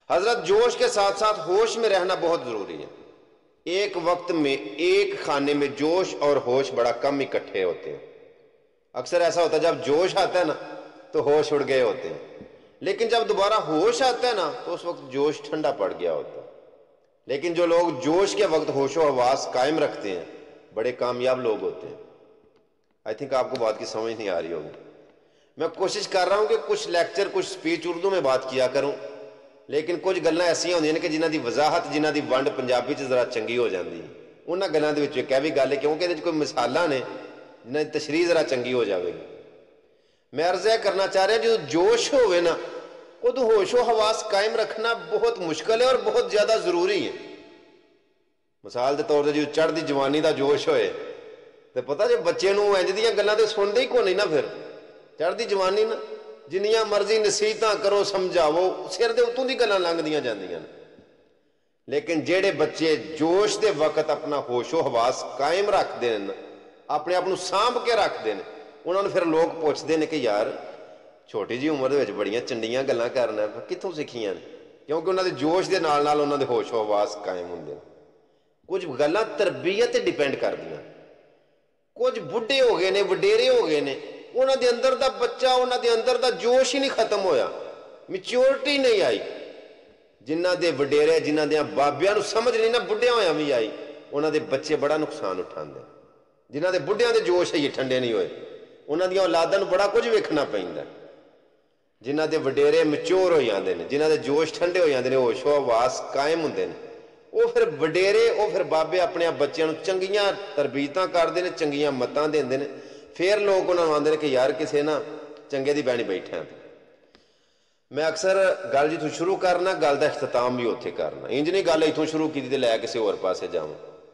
حضرت جوش کے ساتھ ساتھ ہوش میں رہنا بہت ضروری ہے. ایک وقت میں ایک خانے میں جوش اور ہوش بڑا کم اکٹھے ہوتے ہیں. اکثر ایسا ہوتا ہے جب جوش آتا ہے نا تو ہوش اڑ گئے ہوتے ہیں، لیکن جب دوبارہ ہوش آتا ہے نا تو اس وقت جوش ٹھنڈا پڑ گیا ہوتا ہے. لیکن جو لوگ جوش کے وقت ہوش و حواس قائم رکھتے ہیں بڑے کامیاب لوگ ہوتے ہیں. آئی تھنک آپ کو بات کی سمجھ نہیں آ رہی ہوگی. میں کوشش کر رہا ہوں کہ کچھ لیکچر کچھ سپیچ اردو میں بات کیا کروں، لیکن کچھ گلاں ایسا ہوندیاں نے کہ جنہ دی وضاحت جنہ دی ونڈ پنجابی چ ذرا چنگی ہو جاندی ہے. انہاں گلاں دے وچ ایک بھی گل ہے کیونکہ یہ کوئی مثالاں نے جنہ دی تشریح ذرا چنگی ہو جاوے گی. میں عرض یہ کرنا چاہ رہا جو جوش ہوئے نا ادو ہوش و حواس قائم رکھنا بہت مشکل ہے اور بہت زیادہ ضروری ہے. مثال کے طور پہ جو چڑھتی جوانی دا جوش ہوئے تو پتہ جو بچے نو انج دیاں گلاں تے سنتے ہی کو نہیں نا. پھر چڑھتی جوانی نا جنیاں مرضی نصیحتاں کرو سمجھاؤ سر دے اتوں دی گلاں لنگدیاں جاندیاں. لیکن جہے بچے جوش دے وقت اپنا ہوش و حواس قائم رکھتے ہیں اپنے آپ سانبھ کے رکھتے ہیں انہوں نے پھر لوگ پوچھتے ہیں کہ یار چھوٹی جی عمر دے بڑیاں چنڈیاں گلاں کرنا کتوں سیکھیاں نے، کیونکہ انہوں دے جوش دے نال نال انہوں دے ہوش و حواس قائم ہوندے. کچھ گلاں تربیت ڈیپینڈ کر دیا. کچھ بڈھے ہو گئے نے وڈیرے ہو گئے نے انہوں دے اندر دا بچہ انہوں دے اندر دا جوش ہی نہیں ختم ہویا، میچیورٹی نہیں آئی. جنہ دے وڈیرے جنہ دے بابیاں نو سمجھ نہیں نا بڈھیاں ہویا بھی آئی انہوں دے بچے بڑا نقصان اٹھاندے. جنہ دے بڈھیاں دے جوش ہے ٹھنڈے نہیں ہوئے انہوں دیا اولاداں نو بڑا کچھ ویکھنا پیندا. جنہ دے وڈیرے میچور ہو جاندے نے جنہ دے جوش ٹھنڈے ہو جاندے نے ہوش و حواس قائم ہوندے نے وہ پھر وڈیرے وہ پھر بابے اپنے بچیاں نو چنگیاں تربیتاں کرتے ہیں چنگیاں متاں دیندے نے. پھر لوگ انہوں آندے نے کہ یار کسے نا چنگے دی بہنی بیٹھے ہیں. میں اکثر گل جتوں شروع کرنا گل کا اختتام بھی اتنے کرنا انج نہیں گل اتوں شروع کی تے لے کسی اور پاسے جاؤں.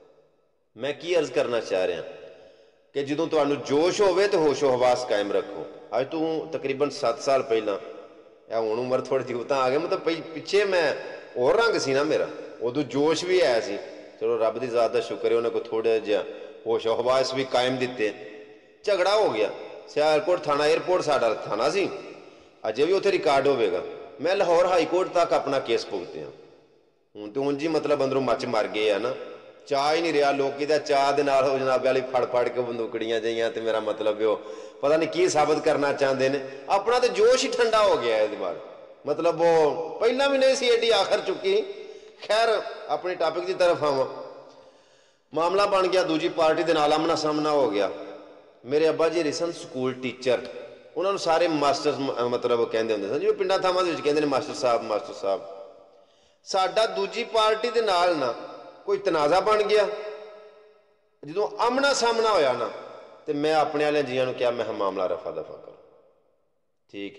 میں کی عرض کرنا چاہ رہا کہ جدوں تمہیں جوش ہوئے تو ہوش و حواس قائم رکھو. اج تو تقریباً 7 سال پہلا یا ہوں عمر تھوڑی جی اتنا آ گیا مطلب پیچھے میں اور رنگ سی نا میرا ادو جوش بھی ہے سی. چلو رب دی ذات دا شکر ہے انہیں کو تھوڑا جہا ہوش و حواس بھی قائم دیتے. جھگڑا ہو گیا سیالکوٹ تھانہ ایئرپورٹ ساڈا تھانہ سی اجے بھی اتنے ریکارڈ ہوئے گا. میں لاہور ہائی کورٹ تک اپنا کیس بھگتے ہوں. ہوں تو انج ہی مطلب اندروں مچ مر گئے ہے نا چاہ ہی نہیں رہا لوگ چاہ دے نال ہو جناب والی پھڑ پھڑ کے بندوقڑیاں جائیاں تو میرا مطلب وہ پتہ نہیں کی ثابت کرنا چاہتے ہیں. اپنا تو جوش ہی ٹھنڈا ہو گیا ہے بعد مطلب وہ پہلا بھی نہیں سی ایڈی آخر چکی. خیر اپنی ٹاپک کی طرف آواں. معاملہ بن گیا دوجی پارٹی دے نال آمنا سامنا ہو گیا. میرے ابا جی ریسن سکول ٹیچر انہوں نے سارے ماسٹر مطلب کہندے ہوندے سن جو پنڈا تھاواں دے وچ کہندے نے ماسٹر صاحب. ساڈا دوجی پارٹی دے نال نا کوئی تنازع بن گیا. جدوں آمنا سامنا ہویا نا تو میں اپنے والے جیاں نو کیا میں معاملہ رفع دفع کرو ٹھیک ہے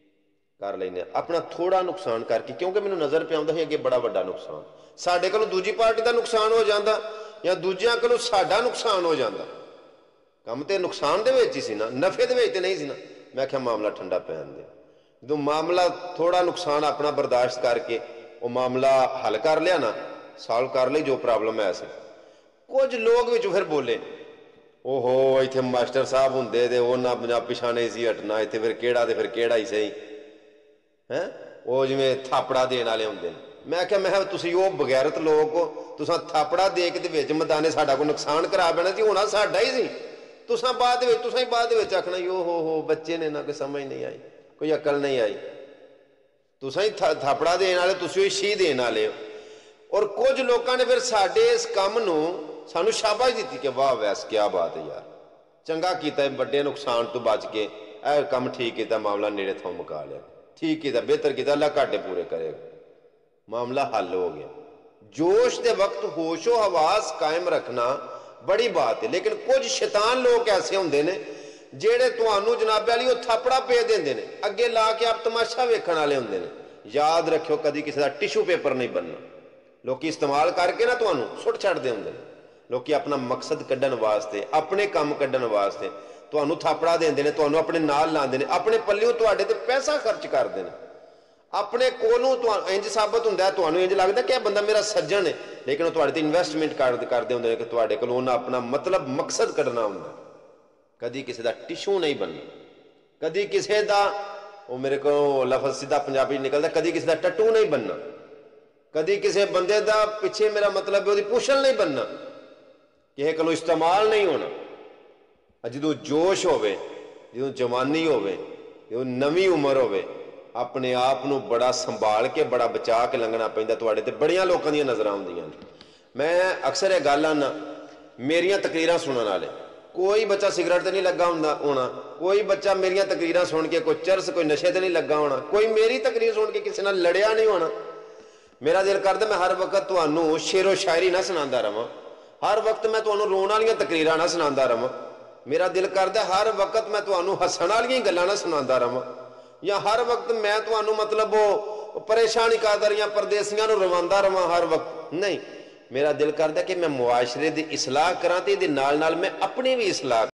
کر لینے اپنا تھوڑا نقصان کر کے کیونکہ مینوں نظر پہ آਉਂدا ہے اگے بڑا وڈا نقصان ساڈے کولوں دوجی پارٹی دا نقصان ہو جاندا یا دوجیاں کولوں ساڈا نقصان ہو جاندا. کم تے نقصان دے وچ ہی سی نا نفع دے وچ تے نہیں سی نا. میں کہا معاملہ ٹھنڈا پہن دے جدوں معاملہ تھوڑا نقصان اپنا برداشت کر کے وہ معاملہ حل کر لیا نا سالو کر لی جو پرابلم ہے سی. کچھ لوگ بھی پھر بولے او ہو اتنے ماسٹر صاحب ہوں دے وہ نہ پچھا نہیں سی ہٹنا اتنے پھر کیڑا ہی صحیح ہے وہ جی تھاپڑا دین والے ہوں. میں کہ تسی وہ بغیرت لوگ تساں تھاپڑا دے کے وچ میدانے ساڈا کوئی نقصان کرا بینا سی ہونا ساڈا ہی سی. تساں بعد آخنا ہو بچے نے نہ کوئی سمجھ نہیں آئی کوئی عقل نہیں آئی. تساں ہی تھاپڑا دین والے تسی ہی شی دین والے ہو. اور کچھ لوگوں نے پھر ساڈے اس کام نو سانو شاباش دیتی کہ واہ ویس کیا بات ہے یار چنگا کیتا ہے بڑے نقصان تو بچ کے اے کم ٹھیک کیتا معاملہ نیڑے تھوں مکا لیا ٹھیک کیتا بہتر کیتا اللہ گھاٹے پورے کرے گا. معاملہ حل ہو گیا. جوش دے وقت ہوش و حواس قائم رکھنا بڑی بات ہے. لیکن کچھ شیطان لوگ ایسے ہوندے نے جہے تمہوں جناب والی وہ تھپڑا پے دے اگے لا کے آپ تماشا ویکھن والے ہوندے نے. یاد رکھو کدی کسی کا ٹشو پیپر نہیں بننا. لوگ استعمال کر کے نہ تمہوں سٹ چھڑتے ہوں. لوگ اپنا مقصد کڈن واسطے اپنے کام کڈن واسطے تمہوں تھاپڑا دے نے تمہوں اپنے نال لاندے نے اپنے پلیوں تے تے پیسہ خرچ کرتے ہیں. اپنے کولوں انج ثابت ہوتا ہے تمہیں انج لگتا ہے کہ بندہ میرا سجن ہے لیکن وہ تے انویسٹمنٹ کرتے ہوں کہ تے کو اپنا مطلب مقصد کڈنا ہوں. کدی کسی کا ٹشو نہیں بننا کدی کسی کا وہ میرے کو لفظ سیدھا پنجابی نکلتا کدی کسی کا ٹٹو نہیں بننا. کدی کسی بندے دا پیچھے میرا مطلب وہ پوشل نہیں بننا، کسی کو استعمال نہیں ہونا۔ جدو جوش ہوئے، جدو جوانی ہوئے، جدو نوی عمر ہوئے، اپنے آپ نو بڑا سنبھال کے بڑا بچا کے لنگنا پہندا۔ تواڈے تے بڑیاں لوکاں دیاں نظراں ہوندیاں نے۔ میں اکثر یہ گل آنا، میریاں تقریراں سنن والے کوئی بچہ سگریٹ تے نہیں لگا ہونا، کوئی بچہ میریاں تقریراں سن کے کوئی چرس کوئی نشے تے نہیں لگا ہونا، کوئی میری تقریر سن کے کسی نال لڑیا نہیں ہونا۔ میرا دل کردا میں ہر وقت تانوں شعر و شاعری نہ سناندا رہواں، ہر وقت میں تانوں رون والیاں تقریراں نہ سناندا رہواں۔ میرا دل کردا ہر وقت میں تانوں ہسن والیاں گلاں نہ سناندا رہواں، یا ہر وقت میں تانوں مطلب وہ پریشانی قادریاں پردیسیاں نو رواندا رہواں ہر وقت نہیں۔ میرا دل کردا کہ میں معاشرے دی اصلاح کراں تے دے نال نال میں اپنی بھی اصلاح